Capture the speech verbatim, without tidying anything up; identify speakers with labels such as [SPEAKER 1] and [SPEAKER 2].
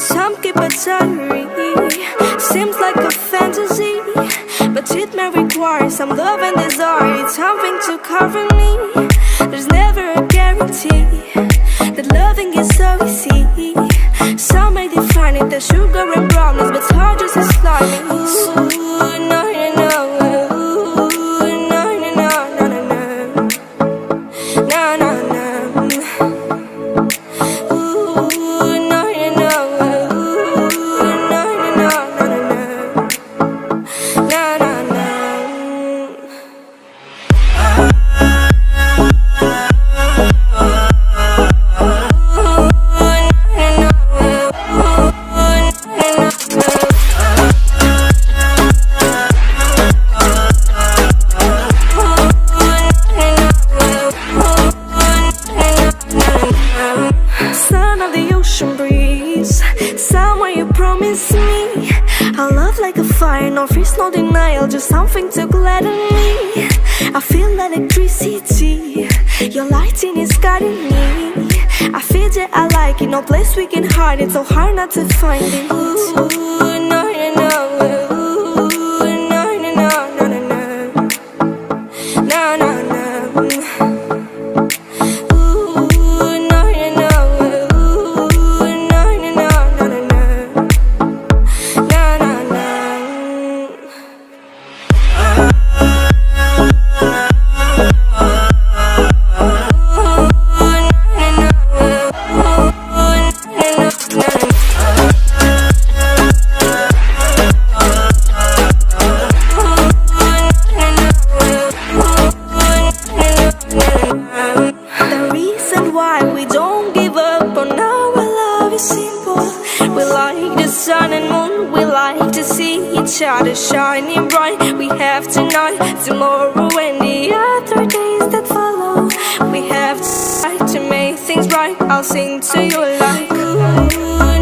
[SPEAKER 1] Some keep a diary, seems like a fantasy, but it may require some love and desire. It's something to cover me. There's never a guarantee that loving is so easy. Some may define it as sugar and brownies, but hard just as slimy. Ooh, no, no, no. Ooh, no, no, no, no, no, no. No, no, no. Son of the ocean breeze, somewhere you promise me a love like a fire, no fears, no denial, just something to gladden me. I feel electricity, your lighting is guiding me. I feel that I like it, no place we can hide it, so hard not to find it. Ooh, no, no, no. Ooh, no, no, no, no, no, no. No, no, no. Sun and moon, we like to see each other shining bright. We have tonight, tomorrow and the other days that follow. We have to try to make things right. I'll sing to you like ooh.